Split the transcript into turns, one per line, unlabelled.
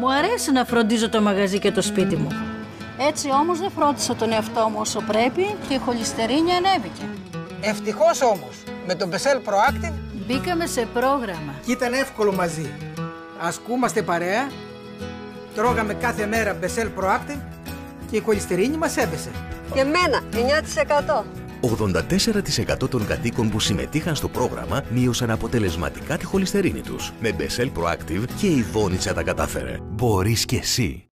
Μου αρέσει να φροντίζω το μαγαζί και το σπίτι μου. Έτσι όμως δεν φρόντισα τον εαυτό μου όσο πρέπει και η χολυστερίνη ανέβηκε.
Ευτυχώς όμως, με το Bessel Proactive
μπήκαμε σε πρόγραμμα.
και ήταν εύκολο μαζί. Ασκούμαστε παρέα, τρώγαμε κάθε μέρα Bessel Proactive και η χολυστερίνη μας έπεσε.
Και εμένα, 9%.
84% των κατοίκων που συμμετείχαν στο πρόγραμμα μείωσαν αποτελεσματικά τη χολυστερίνη τους. Με Bessel Proactive και η Βόνιτσα τα κατάφερε. Μπορείς και εσύ.